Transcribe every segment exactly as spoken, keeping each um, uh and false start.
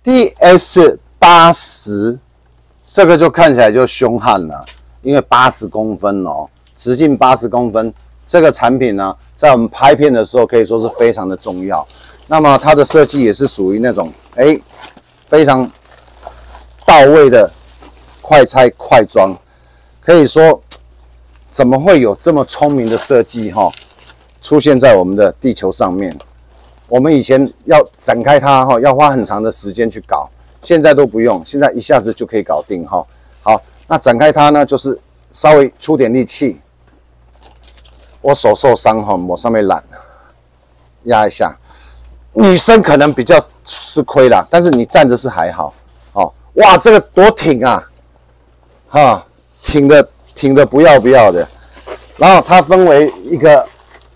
D S 八十，这个就看起来就凶悍了，因为八十公分哦，直径八十公分，这个产品呢，在我们拍片的时候可以说是非常的重要。那么它的设计也是属于那种哎非常到位的快拆快装，可以说怎么会有这么聪明的设计哈、哦，出现在我们的地球上面？我们以前要展开它哈，要花很长的时间去搞，现在都不用，现在一下子就可以搞定哈。好，那展开它呢，就是稍微出点力气。我手受伤哈，我上面懒，压一下。女生可能比较吃亏啦，但是你站着是还好。哦，哇，这个多挺啊！哈，挺的挺的不要不要的。然后它分为一个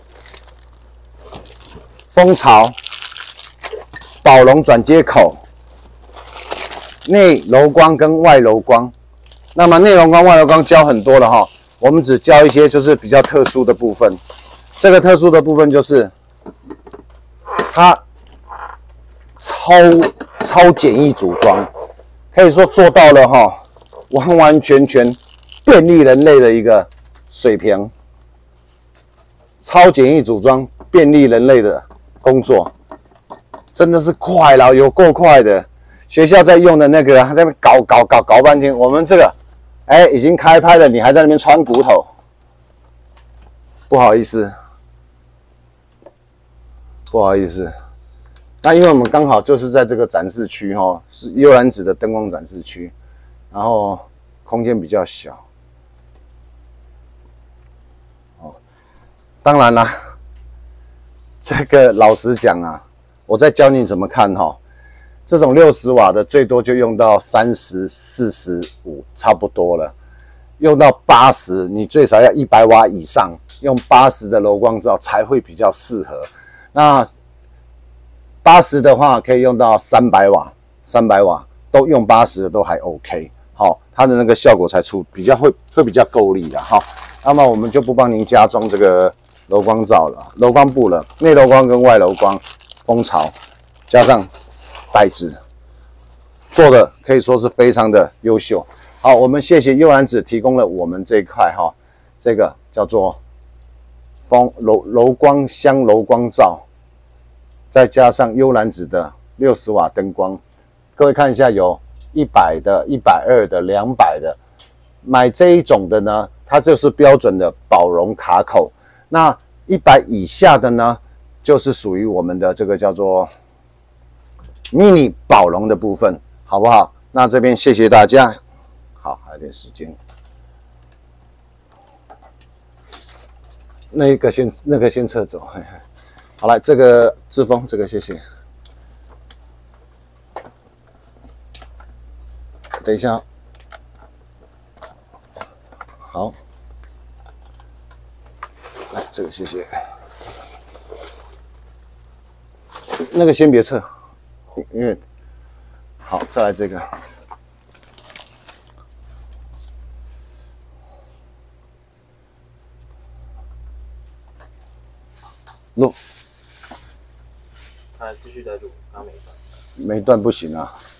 蜂巢、宝龙转接口、内柔光跟外柔光。那么内柔光、外柔光教很多了哈，我们只教一些就是比较特殊的部分。这个特殊的部分就是它超超简易组装，可以说做到了哈，完完全全便利人类的一个水平。超简易组装，便利人类的工作，真的是快了，有够快的。学校在用的那个，在那边搞搞搞搞半天，我们这个，哎，已经开拍了，你还在那边穿骨头，不好意思，不好意思。那因为我们刚好就是在这个展示区哈、哦，是悠然子的灯光展示区，然后空间比较小。哦，当然啦，这个老实讲啊，我在教你怎么看哈、哦。这种六十瓦的最多就用到三十、四十五，差不多了。用到八十，你最少要一百瓦以上，用八十的柔光罩才会比较适合。那八十的话，可以用到三百瓦，三百瓦都用八十的都还 OK。好，它的那个效果才出比较会会比较够力的哈。那么我们就不帮您加装这个柔光罩了，柔光布了，内柔光跟外柔光，蜂巢加上袋子，做的可以说是非常的优秀。好，我们谢谢悠然子提供了我们这一块哈，这个叫做风柔柔光箱柔光罩。再加上悠然子的六十瓦灯光，各位看一下，有一百的、一百二的、两百的。买这一种的呢，它就是标准的宝龙卡口。那一百以下的呢，就是属于我们的这个叫做 mini 宝龙的部分，好不好？那这边谢谢大家。好，还有点时间。那个先，那个先撤走。嘿嘿，好来，这个志峰，这个谢谢。等一下，好，来这个谢谢。那个先别撤，因为好，再来这个。录， 啊，继续在录，刚没断。 没断不行啊。